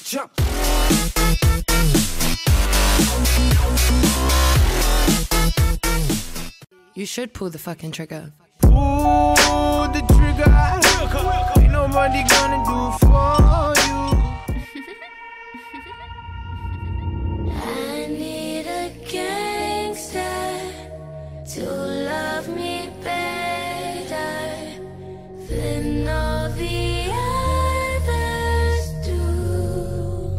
jump. You should pull the fucking trigger. Pull the trigger. Ain't nobody gonna do it for you. I need a gangster to love me better than all the others do,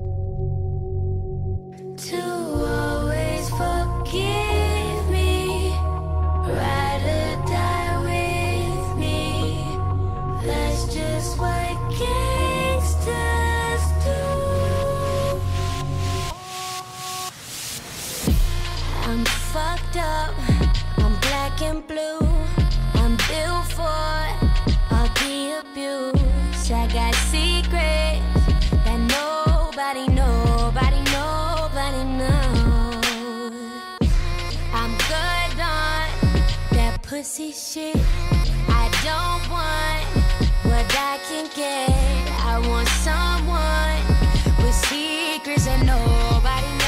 to always forgive me, ride or die with me. That's just what gangsters do. I'm fucked up, I'm black and blue, I'm built for all the abuse. I got secrets that nobody knows. I'm good on that pussy shit. I don't want what I can get. I want someone with secrets that nobody knows.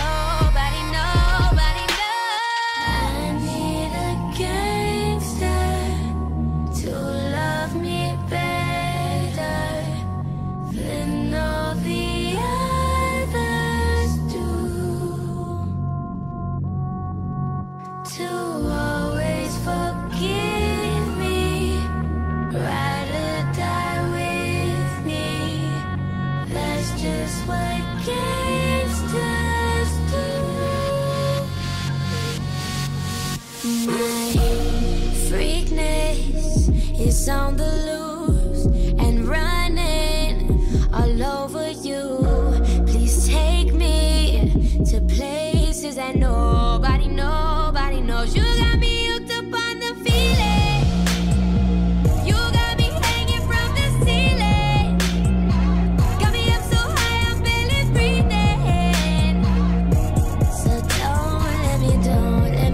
I need a gangster to love me better than all the others do, to always forgive me, ride or die with me. That's just what gangsters do. My freakness is on the loose and running all over you. Please take me to places that nobody knows. You got me hooked up on the feeling. You got me hanging from the ceiling. Got me up so high I'm barely breathing. So don't let me go. I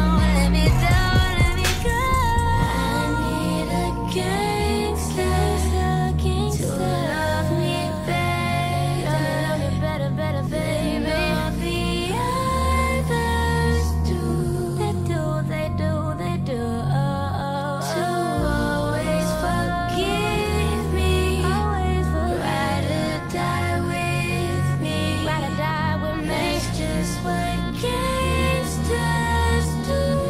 need a gangster to love me better, baby. All the others do. They do. To always forgive me, ride or die with me. That's just what gangsters do.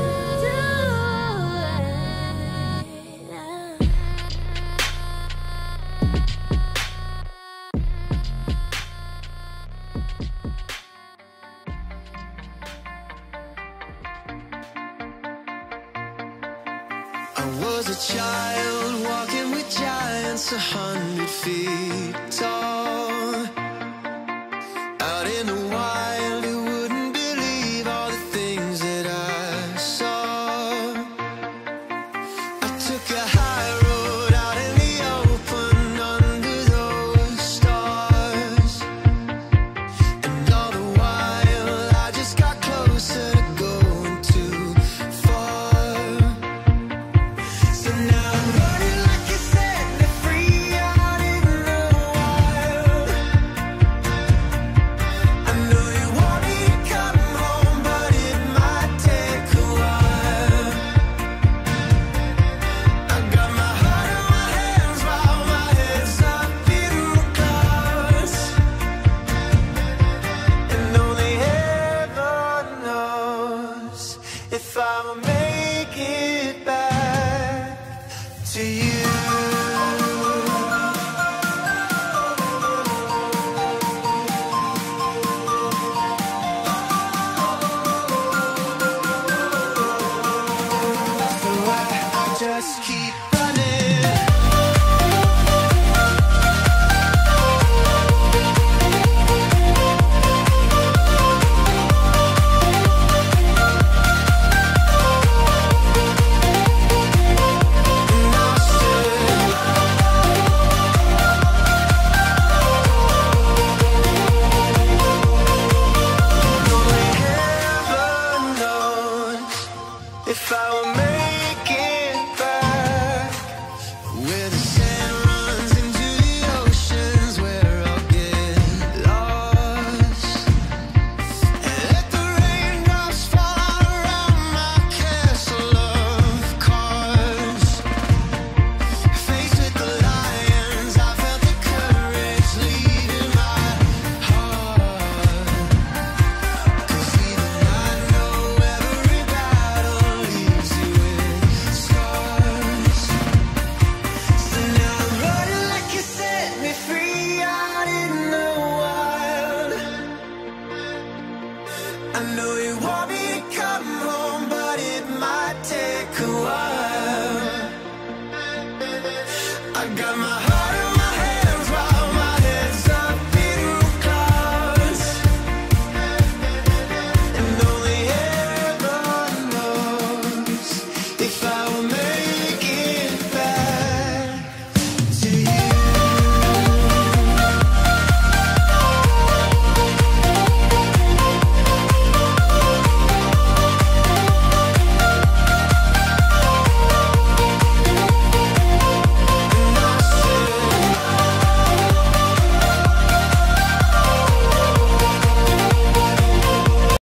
I was a child walking with giants 100 feet tall. Out in the wild, you wouldn't believe all the things that I saw. I took a high road out in the open under those stars. And all the while, I just got closer to going too far. So now I'm running like you set me free out in the wild. I know you want me to come home, but it might take a while. I got my heart in my hands while my head's up in the clouds. And only heaven knows if I'm a man.